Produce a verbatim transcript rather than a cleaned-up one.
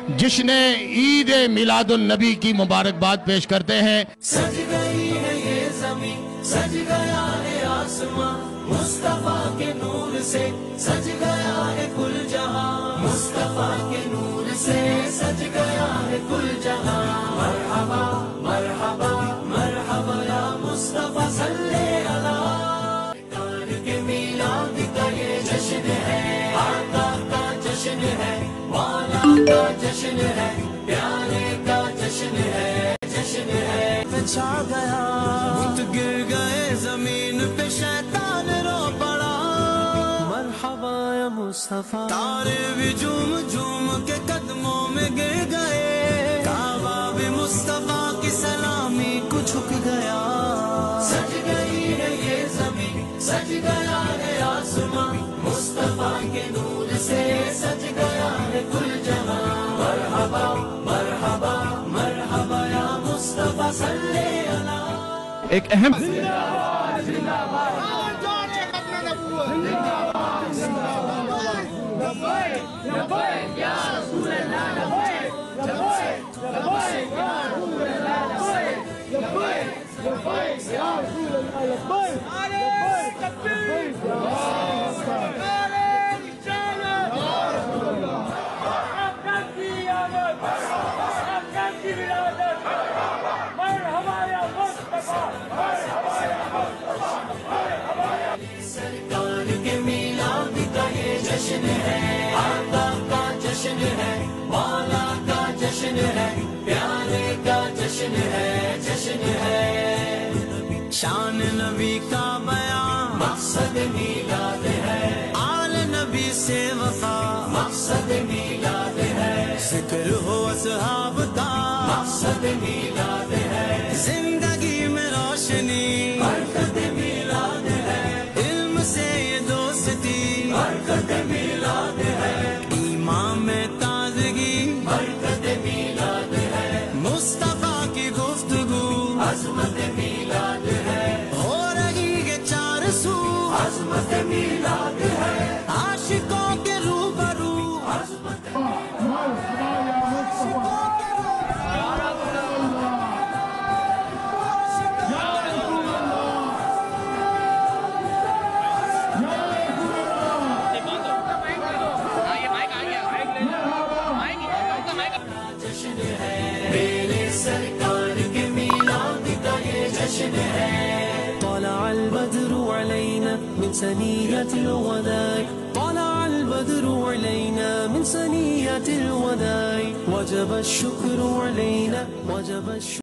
جشن عید میلاد النبی کی مبارکباد پیش کرتے ہیں۔ سج گئی ہے یہ زمین، سج گیا ہے آسمان، مصطفیٰ کے نور سے سج گیا ہے کل جہاں، مصطفیٰ کے نور سے سج گیا ہے کل جہاں۔ مرحبا مرحبا مرحبا یا مصطفیٰ صلی اللہ، کار کے میلاد کا یہ جشن ہے، آقا کا جشن ہے، مولا کا جشن ہے، پیارے کا جشن ہے، جشن ہے۔ چھا گیا بت گر گئے زمین پہ، شیطان رو پڑا، مرحبا یا مصطفیٰ۔ تارے بھی جھوم جھوم کے قدموں میں گر گئے، کعبہ بھی مصطفیٰ کی سلامی کو جھک گیا۔ سج گئی ہے یہ زمین، سج گیا ہے آسمان، مصطفیٰ کے نور سے سج گیا ہے کل جہاں۔ مرحبا مرحبا مرحبا یا مصطفیٰ صلی اللہ۔ ایک اہم سرکار کے میلاد کا یہ جشن ہے، آقا کا جشن ہے، مولا کا جشن ہے، پیارے کا جشن ہے، جشن ہے۔ شان نبی کا بیان مقصد میلاد ہے، آل نبی سے وفا مقصد میلاد ہے، ذکر ہو اصحاب کا مقصد میلاد ہے، زندگی میں روشنی برکت میلاد ہے، علم سے یہ دوستی برکت میلاد ہے، ایمان میں تازگی برکت میلاد ہے، مصطفیٰ کی گفتگو عظمت میلاد ہے، ہو رہی ہے چار سو عظمت میلاد ہے، عاشقوں کے روبرو عظمت جشن ہے، میرے سرکار کے میلاد کا یہ جشن ہے۔ طلع البدر علينا من ثنية الوداع، طلع البدر علينا من ثنية الوداع، وجب الشكر علينا، وجب الشكر